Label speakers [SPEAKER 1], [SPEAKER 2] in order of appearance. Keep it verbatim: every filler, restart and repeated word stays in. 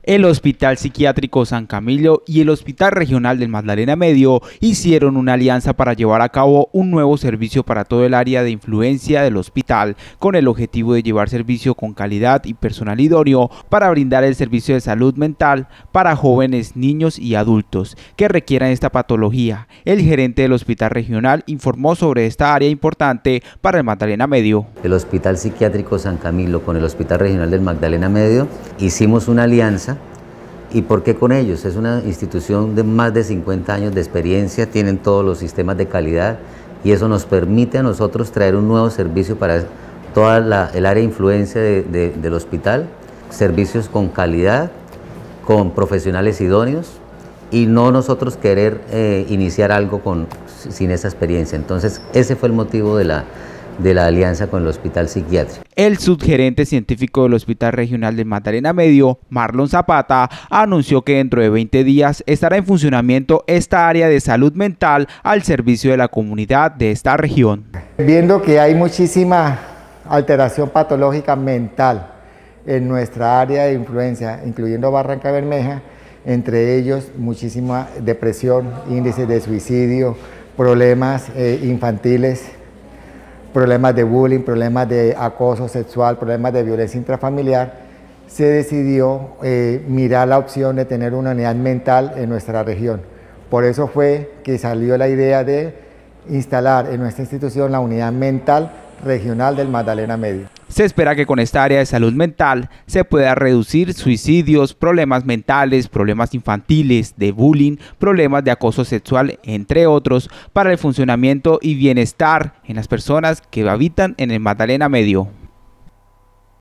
[SPEAKER 1] El Hospital Psiquiátrico San Camilo y el Hospital Regional del Magdalena Medio hicieron una alianza para llevar a cabo un nuevo servicio para todo el área de influencia del hospital, con el objetivo de llevar servicio con calidad y personal idóneo para brindar el servicio de salud mental para jóvenes, niños y adultos que requieran esta patología. El gerente del Hospital Regional informó sobre esta área importante para el Magdalena Medio.
[SPEAKER 2] El Hospital Psiquiátrico San Camilo con el Hospital Regional del Magdalena Medio hicimos una alianza. ¿Y por qué con ellos? Es una institución de más de cincuenta años de experiencia, tienen todos los sistemas de calidad y eso nos permite a nosotros traer un nuevo servicio para toda la, el área de influencia de, de, del hospital, servicios con calidad, con profesionales idóneos y no nosotros querer eh, iniciar algo con, sin esa experiencia. Entonces ese fue el motivo de la de la alianza con el Hospital Psiquiátrico.
[SPEAKER 1] El subgerente científico del Hospital Regional del Magdalena Medio, Marlon Zapata, anunció que dentro de veinte días estará en funcionamiento esta área de salud mental al servicio de la comunidad de esta región.
[SPEAKER 3] Viendo que hay muchísima alteración patológica mental en nuestra área de influencia, incluyendo Barranca Bermeja, entre ellos muchísima depresión, índices de suicidio, problemas eh, infantiles, problemas de bullying, problemas de acoso sexual, problemas de violencia intrafamiliar, se decidió eh, mirar la opción de tener una unidad mental en nuestra región. Por eso fue que salió la idea de instalar en nuestra institución la unidad mental regional del Magdalena Medio.
[SPEAKER 1] Se espera que con esta área de salud mental se pueda reducir suicidios, problemas mentales, problemas infantiles, de bullying, problemas de acoso sexual, entre otros, para el funcionamiento y bienestar en las personas que habitan en el Magdalena Medio.